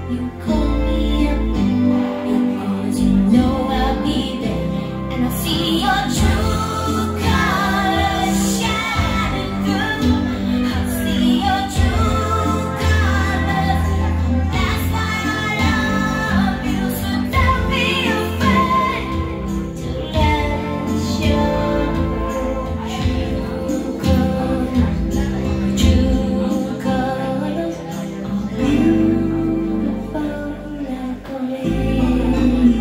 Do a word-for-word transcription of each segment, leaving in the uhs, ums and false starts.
You call me up because you know I'll be there, and I see your true colors shining through. I see your true colors. That's why I love you. So don't be afraid to let your true colors, true colors are beautiful like a rainbow.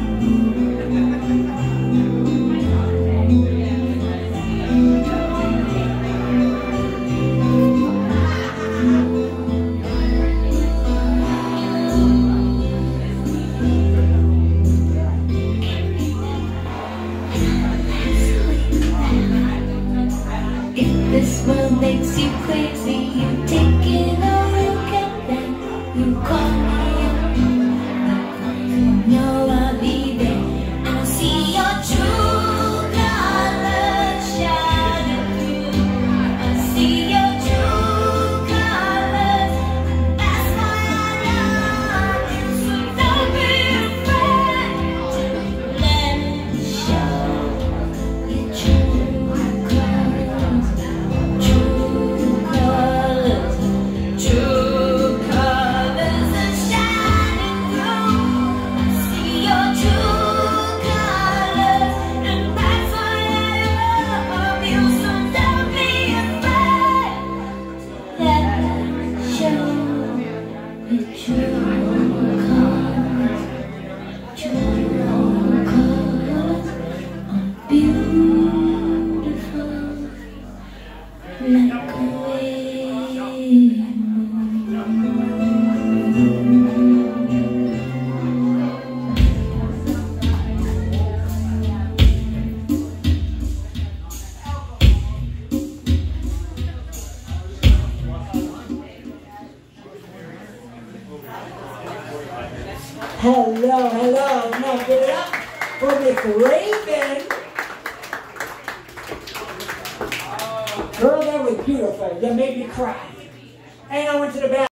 If this world makes you crazy, you take it all you can then. You call me up, you know I'll be there, and I see your true colors shining through. I see your true colors, and that's why I love you. So don't be afraid to let it show your true colors. True colors, true colors are shining through. I see your true colors, and that's why I love you. So don't be afraid. Let them show your true colors. True colors are beautiful like a rainbow. Hello, hello. Now give it up for Miss Raven. Girl, that was beautiful. That made me cry. And I went to the bathroom.